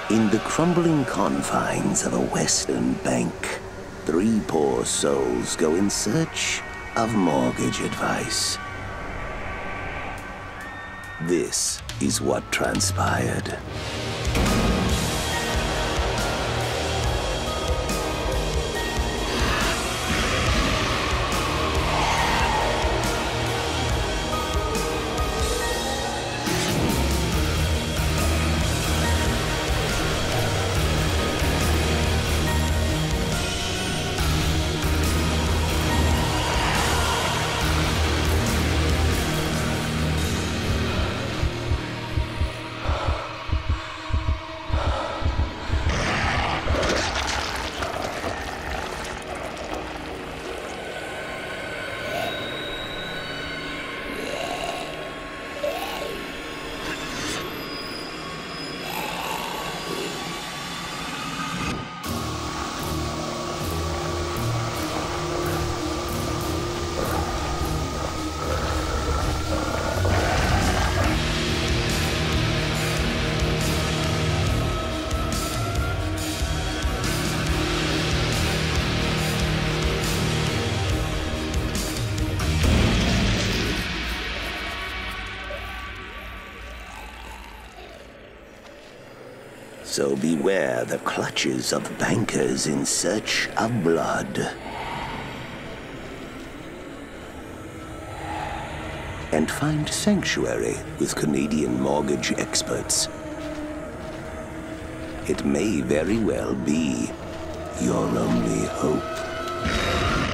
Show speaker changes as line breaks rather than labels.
In the crumbling confines of a western bank, three poor souls go in search of mortgage advice. This is what transpired. So beware the clutches of bankers in search of blood. And find sanctuary with Canadian mortgage experts. It may very well be your only hope.